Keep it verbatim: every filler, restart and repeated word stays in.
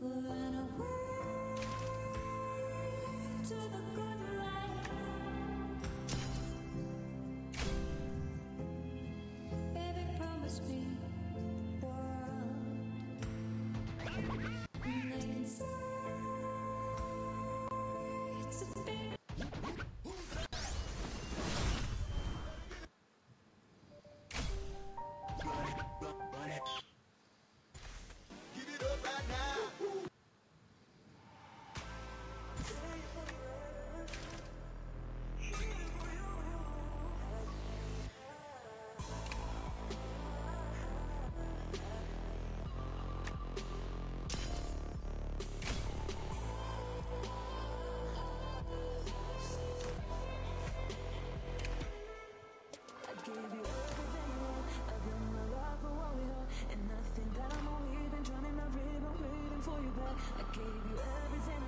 Run away to the good life. Baby, promise me the world. And they can say it's a big. Give it up right now. I gave you everything you want. I built my life for what we had, and nothing that I'm on. We've been trying, I've really been waiting for you back. I gave you everything